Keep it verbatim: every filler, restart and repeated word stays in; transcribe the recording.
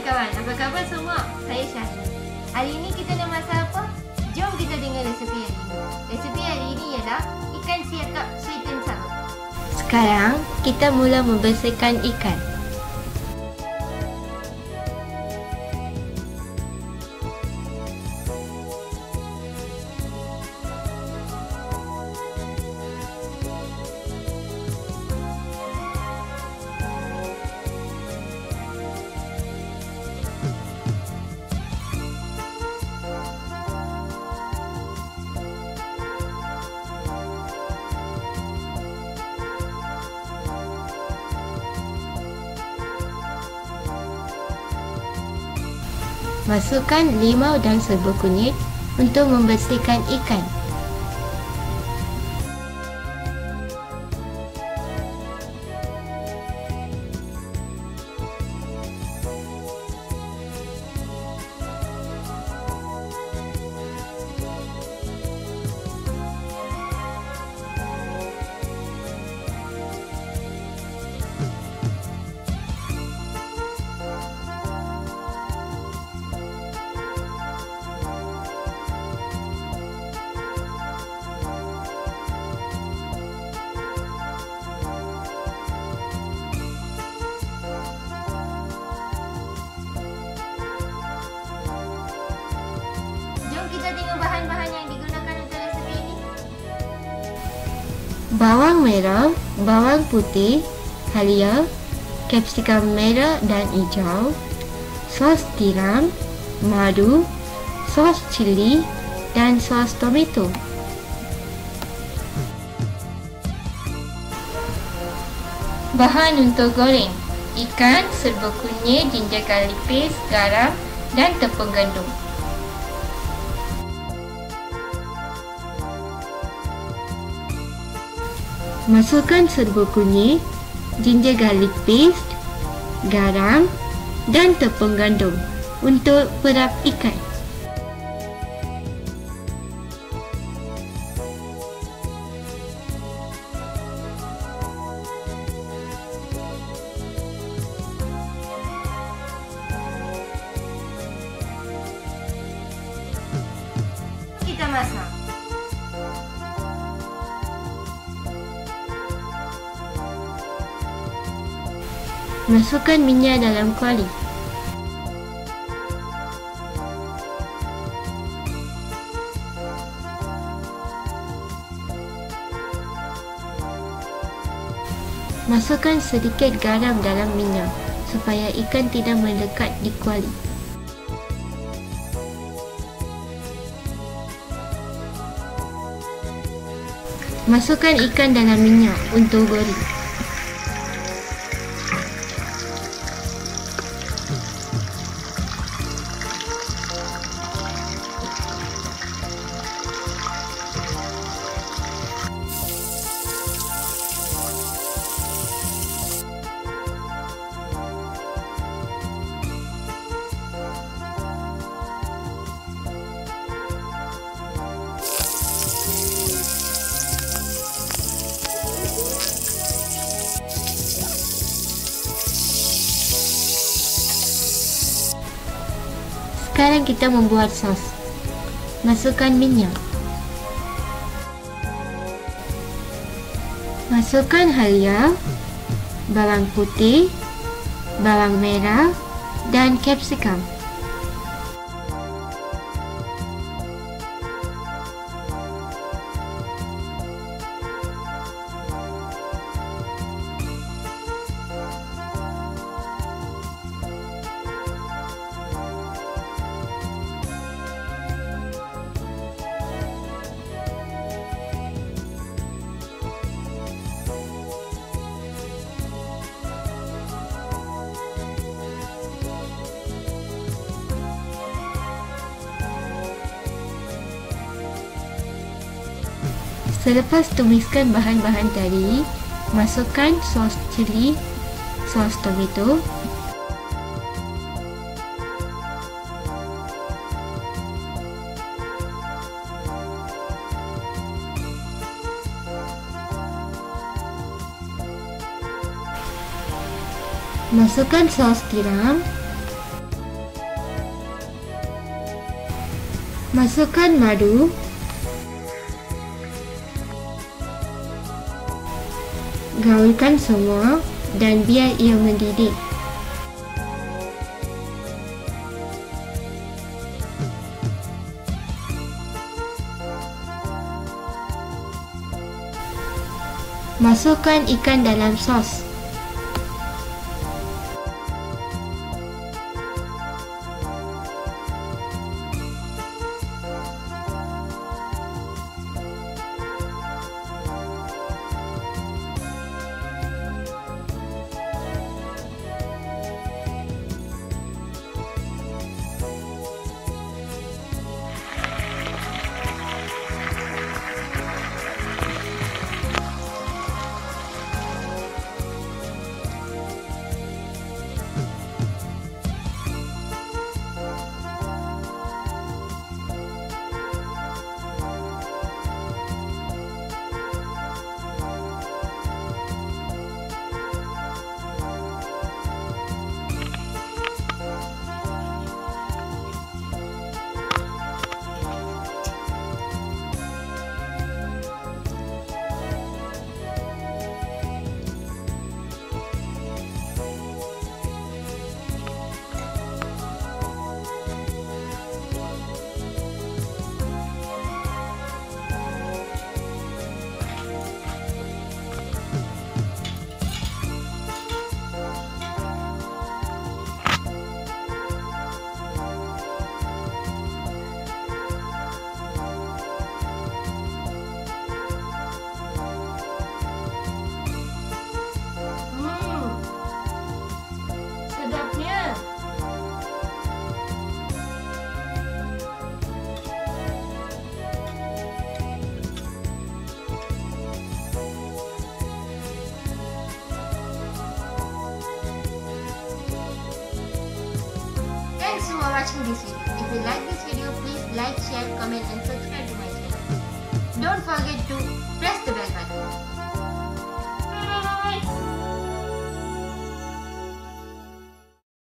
kawan-kawan, apa khabar semua? Saya Syahri. Hari ini kita nak masak apa? Jom kita dengar resepi hari ini. Resepi hari ini ialah ikan siakap sweet and sour. Sekarang kita mula membersihkan ikan. Masukkan limau dan serbuk kunyit untuk membersihkan ikan. Kita tengok bahan-bahan yang digunakan untuk resepi ini. Bawang merah, bawang putih, halia, kapsikam merah dan hijau, sos tiram, madu, sos cili dan sos tomato. Bahan untuk goreng: ikan, serbuk kunyit, ginger garlic paste, garam dan tepung gandum. Masukkan serbuk kunyit, ginger garlic paste, garam dan tepung gandum untuk perap ikan. Kita masak. Masukkan minyak dalam kuali. Masukkan sedikit garam dalam minyak supaya ikan tidak melekat di kuali. Masukkan ikan dalam minyak untuk goreng. Sekarang kita membuat sos. Masukkan minyak. Masukkan halia, bawang putih, bawang merah dan kapsikam. Selepas tumiskan bahan-bahan tadi, masukkan sos cili, sos tomato, masukkan sos tiram, Masukkan madu, gaulkan semua dan biar ia mendidih. Masukkan ikan dalam sos. Thanks for watching this video. If you like this video, please like, share, comment and subscribe to my channel. Don't forget to press the bell button.